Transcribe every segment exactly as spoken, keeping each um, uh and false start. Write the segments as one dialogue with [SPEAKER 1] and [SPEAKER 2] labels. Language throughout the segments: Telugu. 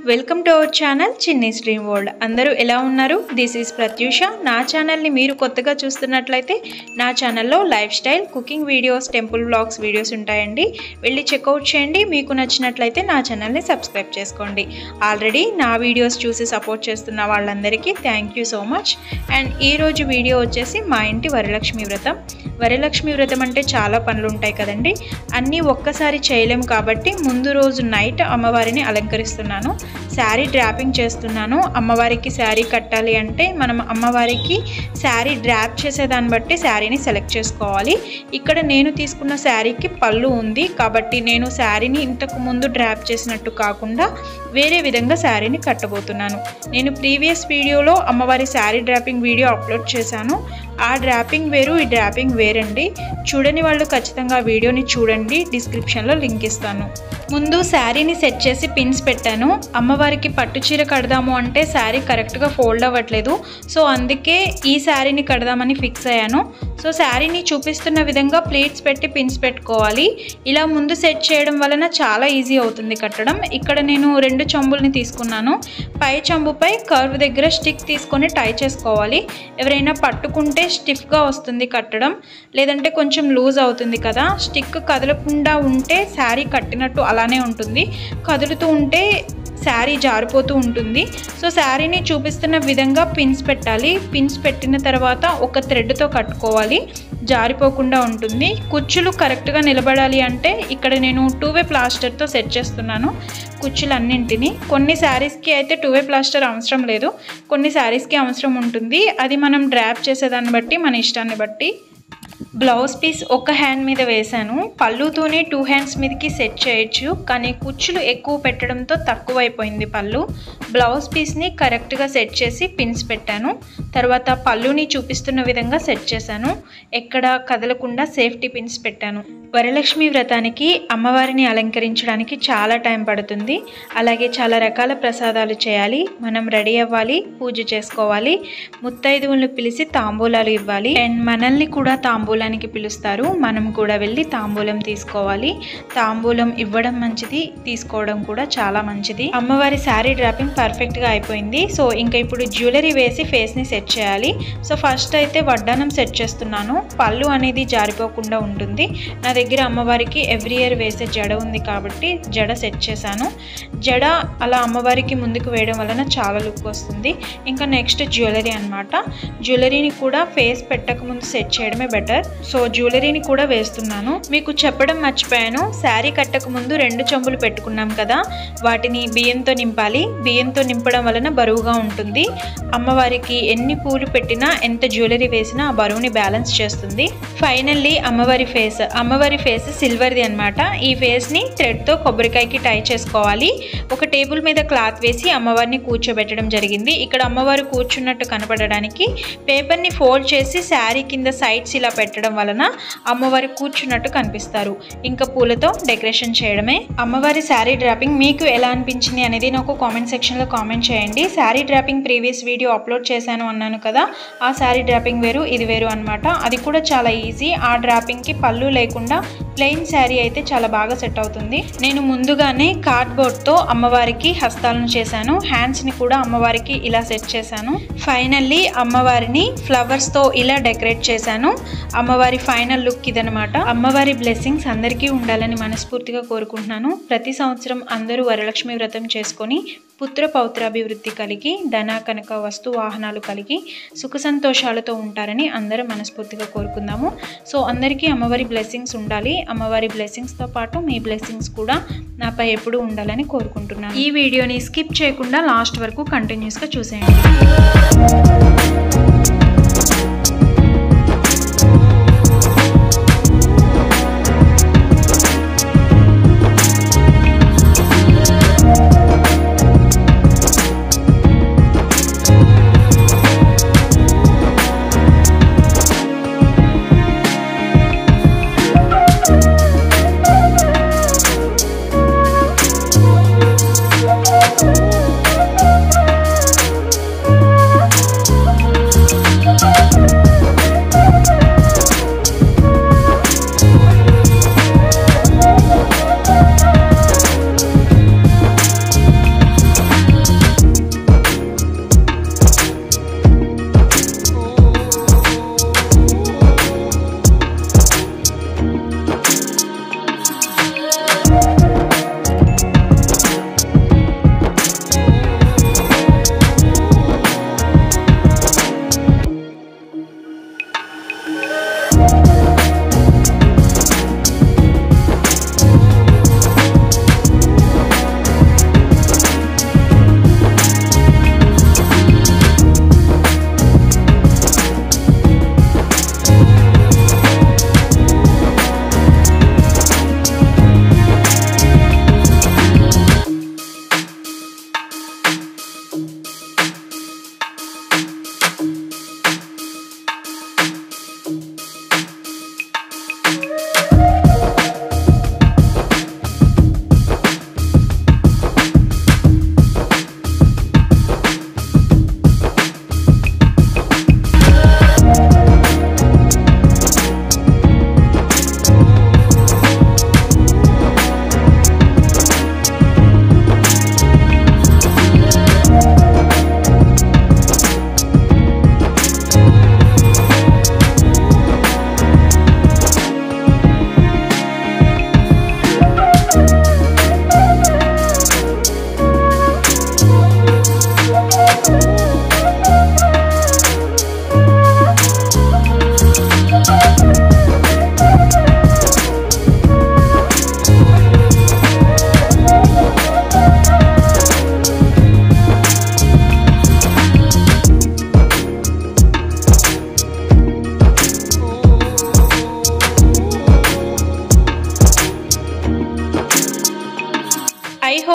[SPEAKER 1] Welcome to our channel Chinni's dream world. అందరూ ఎలా ఉన్నారు? This is Pratyusha. నా ఛానల్ని మీరు కొత్తగా చూస్తున్నట్లయితే నా ఛానల్లో life style, cooking videos, temple vlogs videos ఉంటాయండి. వెళ్ళి చెక్అవుట్ చేయండి. మీకు నచ్చినట్లయితే నా ఛానల్ని సబ్స్క్రైబ్ చేసుకోండి. ఆల్రెడీ నా వీడియోస్ చూసి సపోర్ట్ చేస్తున్న వాళ్ళందరికీ thank you so much. And ఈరోజు వీడియో వచ్చేసి మా ఇంటి వరలక్ష్మి వ్రతం. వరలక్ష్మి వ్రతం అంటే చాలా పనులు ఉంటాయి కదండి. అన్నీ ఒక్కసారి చేయలేము కాబట్టి ముందు రోజు నైట్ అమ్మవారిని అలంకరిస్తున్నాను. శారీ డ్రాపింగ్ చేస్తున్నాను. అమ్మవారికి శారీ కట్టాలి అంటే మనం అమ్మవారికి శారీ డ్రాప్ చేసేదాన్ని బట్టి శారీని సెలెక్ట్ చేసుకోవాలి. ఇక్కడ నేను తీసుకున్న శారీకి పళ్ళు ఉంది కాబట్టి నేను శారీని ఇంతకు ముందు డ్రాప్ చేసినట్టు కాకుండా వేరే విధంగా శారీని కట్టబోతున్నాను. నేను ప్రీవియస్ వీడియోలో అమ్మవారి శారీ డ్రాపింగ్ వీడియో అప్లోడ్ చేశాను. ఆ డ్రాపింగ్ వేరు, ఈ డ్రాపింగ్ వేరండి. చూడని వాళ్ళు ఖచ్చితంగా వీడియోని చూడండి. డిస్క్రిప్షన్లో లింక్ ఇస్తాను. ముందు శారీని సెట్ చేసి పిన్స్ పెట్టాను. అమ్మవారికి పట్టు చీర కడదాము అంటే శారీ కరెక్ట్గా ఫోల్డ్ అవ్వట్లేదు. సో అందుకే ఈ శారీని కడదామని ఫిక్స్ అయ్యాను. సో శారీని చూపిస్తున్న విధంగా ప్లేట్స్ పెట్టి పిన్స్ పెట్టుకోవాలి. ఇలా ముందు సెట్ చేయడం వలన చాలా ఈజీ అవుతుంది కట్టడం. ఇక్కడ నేను రెండు చెంబుల్ని తీసుకున్నాను. పై చెంబుపై కర్వ్ దగ్గర స్టిక్ తీసుకొని టై చేసుకోవాలి. ఎవరైనా పట్టుకుంటే స్టిఫ్గా వస్తుంది కట్టడం, లేదంటే కొంచెం లూజ్ అవుతుంది కదా. స్టిక్ కదలకుండా ఉంటే శారీ కట్టినట్టు అలానే ఉంటుంది, కదులుతూ ఉంటే శారీ జారిపోతూ ఉంటుంది. సో శారీని చూపిస్తున్న విధంగా పిన్స్ పెట్టాలి. పిన్స్ పెట్టిన తర్వాత ఒక థ్రెడ్తో కట్టుకోవాలి, జారిపోకుండా ఉంటుంది. కుచ్చులు కరెక్ట్గా నిలబడాలి అంటే ఇక్కడ నేను టూ వే ప్లాస్టర్తో సెట్ చేస్తున్నాను కుచ్చులన్నింటినీ. కొన్ని శారీస్కి అయితే టూ వే ప్లాస్టర్ అవసరం లేదు, కొన్ని శారీస్కి అవసరం ఉంటుంది. అది మనం డ్రాప్ చేసేదాన్ని బట్టి, మన ఇష్టాన్ని బట్టి. బ్లౌజ్ పీస్ ఒక హ్యాండ్ మీద వేశాను. పళ్ళుతోనే టూ హ్యాండ్స్ మీదకి సెట్ చేయొచ్చు, కానీ కుచ్చులు ఎక్కువ పెట్టడంతో తక్కువ అయిపోయింది పళ్ళు. బ్లౌజ్ పీస్ని కరెక్ట్గా సెట్ చేసి పిన్స్ పెట్టాను. తర్వాత పళ్ళుని చూపిస్తున్న విధంగా సెట్ చేశాను. ఎక్కడ కదలకుండా సేఫ్టీ పిన్స్ పెట్టాను. వరలక్ష్మి వ్రతానికి అమ్మవారిని అలంకరించడానికి చాలా టైం పడుతుంది. అలాగే చాలా రకాల ప్రసాదాలు చేయాలి. మనం రెడీ అవ్వాలి, పూజ చేసుకోవాలి, ముత్తైదువులను పిలిచి తాంబూలాలు ఇవ్వాలి. అండ్ మనల్ని కూడా తాంబూలానికి పిలుస్తారు. మనం కూడా వెళ్ళి తాంబూలం తీసుకోవాలి. తాంబూలం ఇవ్వడం మంచిది, తీసుకోవడం కూడా చాలా మంచిది. అమ్మవారి శారీ డ్రాపింగ్ పర్ఫెక్ట్గా అయిపోయింది. సో ఇంకా ఇప్పుడు జ్యువెలరీ వేసి ఫేస్ని సెట్ చేయాలి. సో ఫస్ట్ అయితే వడ్డానం సెట్ చేస్తున్నాను. పళ్ళు అనేది జారిపోకుండా ఉంటుంది. నా దగ్గర అమ్మవారికి ఎవ్రీ ఇయర్ వేసే జడ ఉంది కాబట్టి జడ సెట్ చేశాను. జడ అలా అమ్మవారికి ముందుకు వేయడం వలన చాలా లుక్ వస్తుంది. ఇంకా నెక్స్ట్ జ్యువెలరీ అనమాట. జ్యువెలరీని కూడా ఫేస్ పెట్టక ముందు సెట్ చేయడమే బెటర్. సో జ్యువెలరీని కూడా వేస్తున్నాను. మీకు చెప్పడం మర్చిపోయాను, శారీ కట్టక ముందు రెండు చెంబులు పెట్టుకున్నాం కదా, వాటిని బియ్యంతో నింపాలి. బియ్యంతో నింపడం వలన బరువుగా ఉంటుంది. అమ్మవారికి ఎన్ని పూలు పెట్టినా, ఎంత జ్యువెలరీ వేసినా ఆ బరువుని బ్యాలెన్స్ చేస్తుంది. ఫైనల్లీ అమ్మవారి ఫేస్ అమ్మవారి ఫేస్ సిల్వర్ది అనమాట. ఈ ఫేస్ని థ్రెడ్తో కొబ్బరికాయకి టై చేసుకోవాలి. ఒక టేబుల్ మీద క్లాత్ వేసి అమ్మవారిని కూర్చోబెట్టడం జరిగింది. ఇక్కడ అమ్మవారు కూర్చున్నట్టు కనపడడానికి పేపర్ని ఫోల్డ్ చేసి శారీ కింద సైడ్స్ ఇలా పెట్టడం వలన అమ్మవారి కూర్చున్నట్టు కనిపిస్తారు. ఇంకా పూలతో డెకరేషన్ చేయడమే. అమ్మవారి శారీ డ్రాపింగ్ మీకు ఎలా అనిపించింది అనేది నాకు కామెంట్ సెక్షన్లో కామెంట్ చేయండి. Sari draping previous video upload చేశాను అన్నాను కదా, ఆ శారీ డ్రాపింగ్ వేరు, ఇది వేరు అనమాట. అది కూడా చాలా ఈజీ. ఆ డ్రాపింగ్కి పళ్ళు లేకుండా ప్లెయిన్ శారీ అయితే చాలా బాగా సెట్ అవుతుంది. నేను ముందుగానే కార్డ్బోర్డ్తో అమ్మవారికి హస్తాలను చేశాను. హ్యాండ్స్ని కూడా అమ్మవారికి ఇలా సెట్ చేశాను. ఫైనల్లీ అమ్మవారిని ఫ్లవర్స్తో ఇలా డెకరేట్ చేశాను. అమ్మవారి ఫైనల్ లుక్ ఇదనమాట. అమ్మవారి బ్లెస్సింగ్స్ అందరికీ ఉండాలని మనస్ఫూర్తిగా కోరుకుంటున్నాను. ప్రతి సంవత్సరం అందరూ వరలక్ష్మి వ్రతం చేసుకొని పుత్ర పౌత్రాభివృద్ధి కలిగి, ధన కనక వస్తు వాహనాలు కలిగి సుఖ సంతోషాలతో ఉంటారని అందరూ మనస్ఫూర్తిగా కోరుకుందాము. సో అందరికీ అమ్మవారి బ్లెస్సింగ్స్ ఉండాలి. అమ్మవారి బ్లెస్సింగ్స్తో పాటు మీ బ్లెస్సింగ్స్ కూడా నాపై ఎప్పుడూ ఉండాలని కోరుకుంటున్నాను. ఈ వీడియోని స్కిప్ చేయకుండా లాస్ట్ వరకు కంటిన్యూస్గా చూసేయండి.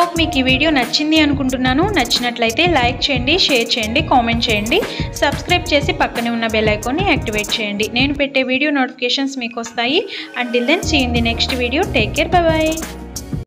[SPEAKER 1] హోప్ మీకు ఈ వీడియో నచ్చింది అనుకుంటున్నాను. నచ్చినట్లయితే లైక్ చేయండి, షేర్ చేయండి, కామెంట్ చేయండి, సబ్స్క్రైబ్ చేసి పక్కనే ఉన్న బెల్ ఐకాన్ని యాక్టివేట్ చేయండి. నేను పెట్టే వీడియో నోటిఫికేషన్స్ మీకు వస్తాయి. Until then see in the next video. Take care, bye by.